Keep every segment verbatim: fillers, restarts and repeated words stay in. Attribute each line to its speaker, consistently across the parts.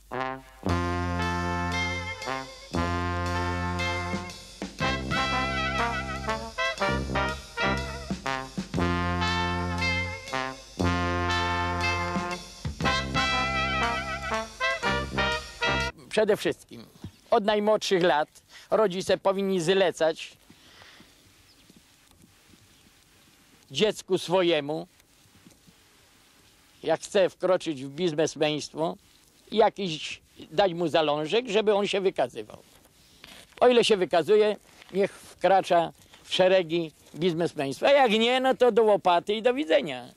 Speaker 1: Przede wszystkim od najmłodszych lat rodzice powinni zlecać dziecku swojemu, jak chce wkroczyć w biznesmeństwo, jakiś dać mu zalążek, żeby on się wykazywał. O ile się wykazuje, niech wkracza w szeregi biznesmeństwa, a jak nie, no to do łopaty i do widzenia.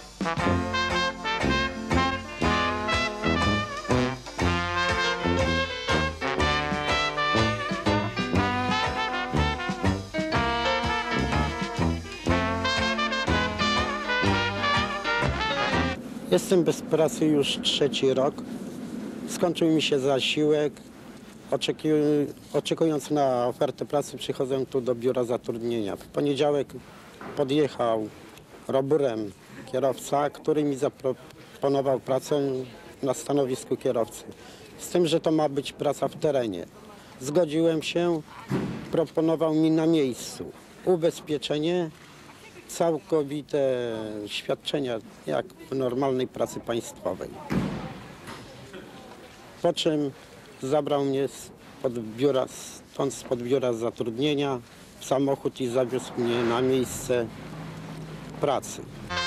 Speaker 2: Jestem bez pracy już trzeci rok. Skończył mi się zasiłek. Oczekując na ofertę pracy, przychodzę tu do biura zatrudnienia. W poniedziałek podjechał roburem kierowca, który mi zaproponował pracę na stanowisku kierowcy. Z tym, że to ma być praca w terenie. Zgodziłem się, proponował mi na miejscu ubezpieczenie, całkowite świadczenia jak w normalnej pracy państwowej. Po czym zabrał mnie spod biura, stąd spod biura zatrudnienia w samochód i zawiózł mnie na miejsce pracy.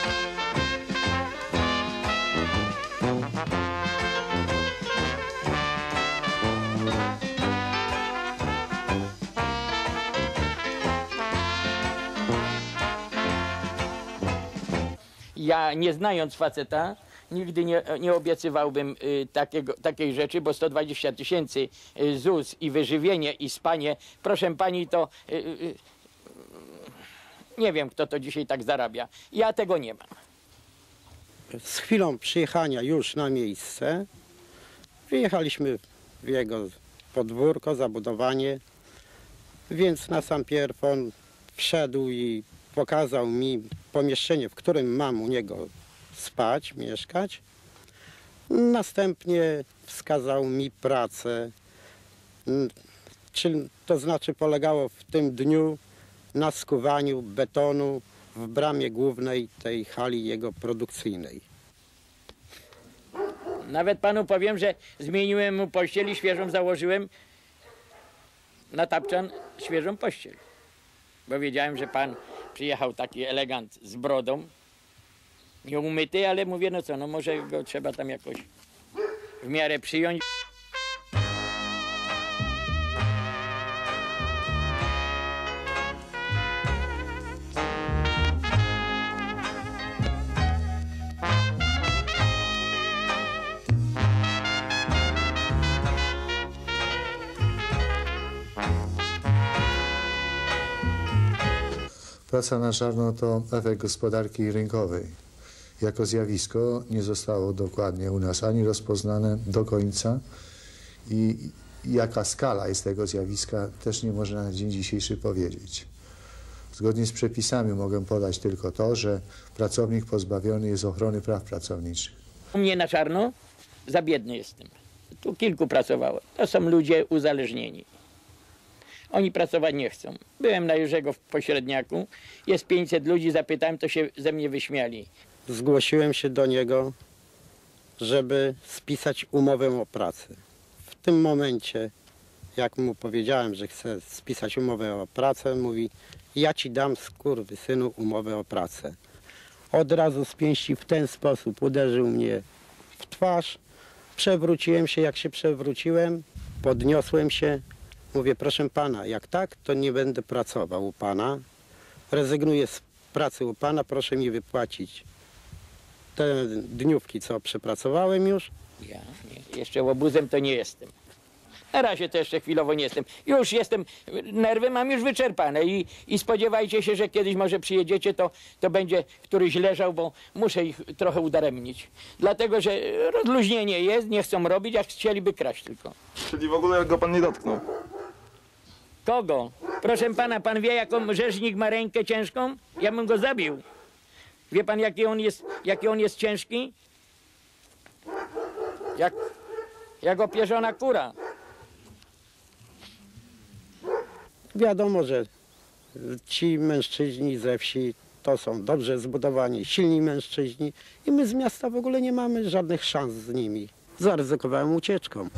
Speaker 1: Ja, nie znając faceta, nigdy nie, nie obiecywałbym y, takiego, takiej rzeczy, bo sto dwadzieścia tysięcy y, ZUS i wyżywienie i spanie, proszę pani, to y, y, nie wiem, kto to dzisiaj tak zarabia. Ja tego nie mam.
Speaker 2: Z chwilą przyjechania już na miejsce wyjechaliśmy w jego podwórko, zabudowanie, więc na sam pierw on wszedł i pokazał mi pomieszczenie, w którym mam u niego spać, mieszkać. Następnie wskazał mi pracę, czyli to znaczy polegało w tym dniu na skuwaniu betonu w bramie głównej tej hali jego produkcyjnej.
Speaker 1: Nawet panu powiem, że zmieniłem mu pościel i świeżą założyłem na tapczan świeżą pościel. Bo wiedziałem, że pan przyjechał taki elegant z brodą, nieumyty, ale mówię, no co, no może go trzeba tam jakoś w miarę przyjąć.
Speaker 3: Praca na czarno to efekt gospodarki rynkowej. Jako zjawisko nie zostało dokładnie u nas ani rozpoznane do końca i jaka skala jest tego zjawiska też nie można na dzień dzisiejszy powiedzieć. Zgodnie z przepisami mogę podać tylko to, że pracownik pozbawiony jest ochrony praw pracowniczych.
Speaker 1: U mnie na czarno za biedny jestem. Tu kilku pracowało. To są ludzie uzależnieni. Oni pracować nie chcą. Byłem na Jerzego w Pośredniaku, jest pięćset ludzi, zapytałem, to się ze mnie wyśmiali.
Speaker 2: Zgłosiłem się do niego, żeby spisać umowę o pracę. W tym momencie, jak mu powiedziałem, że chcę spisać umowę o pracę, mówi: ja ci dam, skurwysynu, umowę o pracę. Od razu z pięści w ten sposób uderzył mnie w twarz. Przewróciłem się, jak się przewróciłem, podniosłem się. Mówię: proszę pana, jak tak, to nie będę pracował u pana. Rezygnuję z pracy u pana, proszę mi wypłacić te dniówki, co przepracowałem już.
Speaker 1: Ja nie, jeszcze łobuzem to nie jestem. Na razie to jeszcze chwilowo nie jestem. Już jestem, nerwy mam już wyczerpane i, i spodziewajcie się, że kiedyś może przyjedziecie, to, to będzie któryś leżał, bo muszę ich trochę udaremnić. Dlatego, że rozluźnienie jest, nie chcą robić, jak chcieliby kraść tylko.
Speaker 4: Czyli w ogóle go pan nie dotknął?
Speaker 1: Kogo? Proszę pana, pan wie, jaką rzeźnik ma rękę ciężką? Ja bym go zabił. Wie pan, jaki on jest, jaki on jest ciężki? Jak jak opierzona kura.
Speaker 2: Wiadomo, że ci mężczyźni ze wsi to są dobrze zbudowani, silni mężczyźni i my z miasta w ogóle nie mamy żadnych szans z nimi. Zaryzykowałem ucieczką.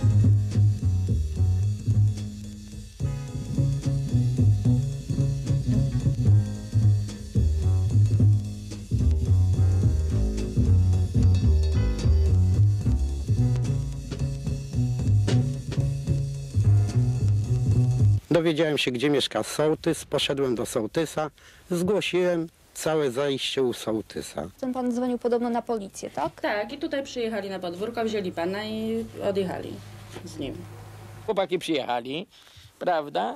Speaker 2: Dowiedziałem się, gdzie mieszka sołtys, poszedłem do sołtysa, zgłosiłem całe zajście u sołtysa.
Speaker 5: Ten pan dzwonił podobno na policję, tak?
Speaker 6: Tak, i tutaj przyjechali na podwórko, wzięli pana i odjechali z nim.
Speaker 1: Chłopaki przyjechali, prawda?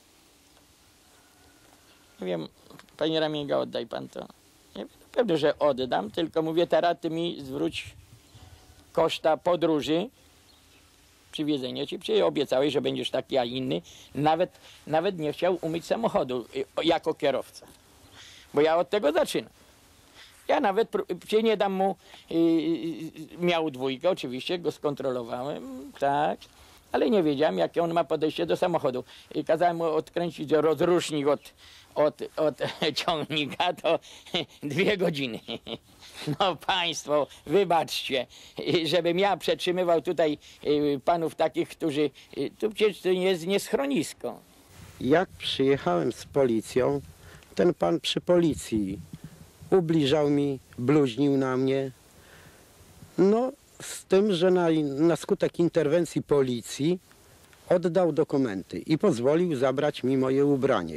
Speaker 1: Nie wiem, panie Ramięga, oddaj pan to. Nie wiem, pewnie, że oddam, tylko mówię, teraz ty mi zwróć koszta podróży, przywiezienia ci, przecież obiecałeś, że będziesz taki, a inny. Nawet, nawet nie chciał umyć samochodu y, jako kierowca. Bo ja od tego zaczynam. Ja nawet przecież nie dam mu, y, y, miał dwójkę, oczywiście, go skontrolowałem, tak, ale nie wiedziałem, jakie on ma podejście do samochodu. I kazałem mu odkręcić rozrusznik od, od, od ciągnika, to dwie godziny. No państwo, wybaczcie, żebym ja przetrzymywał tutaj panów takich, którzy, tu przecież to nie jest nie schronisko.
Speaker 2: Jak przyjechałem z policją, ten pan przy policji ubliżał mi, bluźnił na mnie. No, z tym, że na, na skutek interwencji policji oddał dokumenty i pozwolił zabrać mi moje ubranie.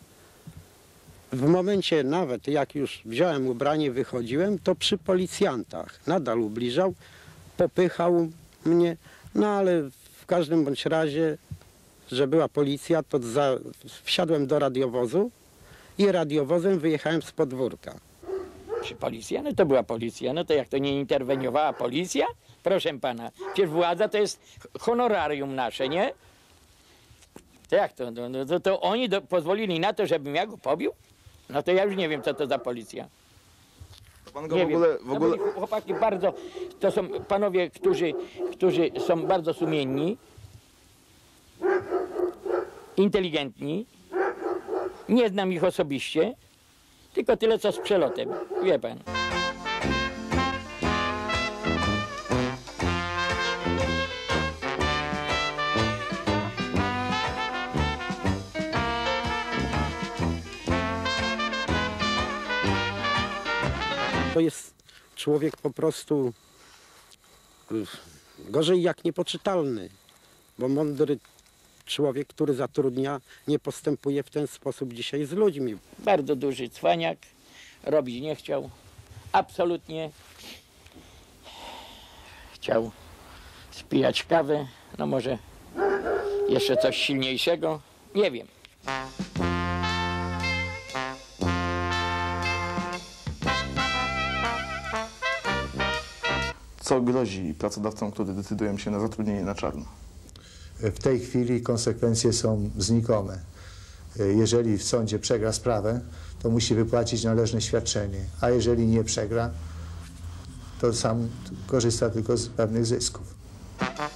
Speaker 2: W momencie nawet, jak już wziąłem ubranie, wychodziłem, to przy policjantach nadal ubliżał, popychał mnie, no ale w każdym bądź razie, że była policja, to za, wsiadłem do radiowozu i radiowozem wyjechałem z podwórka.
Speaker 1: Czy policja? No to była policja. No to jak to nie interweniowała policja? Proszę pana, przecież władza to jest honorarium nasze, nie? To jak to? No, to, to oni do, pozwolili na to, żebym ja go pobił? No to ja już nie wiem, co to za policja.
Speaker 4: Pan go
Speaker 1: Nie
Speaker 4: w ogóle,
Speaker 1: wiem.
Speaker 4: w ogóle...
Speaker 1: No bo chłopaki bardzo, to są panowie, którzy, którzy są bardzo sumienni, inteligentni. Nie znam ich osobiście, tylko tyle, co z przelotem. Wie pan.
Speaker 2: To jest człowiek po prostu gorzej jak niepoczytalny, bo mądry człowiek, który zatrudnia, nie postępuje w ten sposób dzisiaj z ludźmi.
Speaker 1: Bardzo duży cwaniak, robić nie chciał, absolutnie. Chciał spijać kawę, no może jeszcze coś silniejszego, nie wiem.
Speaker 4: Co grozi pracodawcom, którzy decydują się na zatrudnienie na czarno?
Speaker 3: W tej chwili konsekwencje są znikome. Jeżeli w sądzie przegra sprawę, to musi wypłacić należne świadczenie, a jeżeli nie przegra, to sam korzysta tylko z pewnych zysków.